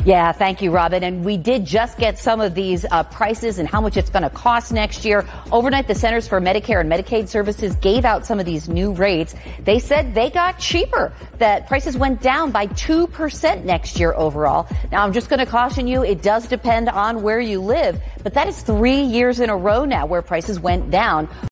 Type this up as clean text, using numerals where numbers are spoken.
Yeah, thank you, Robin. And we did just get some of these prices and how much it's going to cost next year. Overnight, the Centers for Medicare and Medicaid Services gave out some of these new rates. They said they got cheaper, that prices went down by 2% next year overall. Now, I'm just going to caution you, it does depend on where you live, but that is 3 years in a row now where prices went down.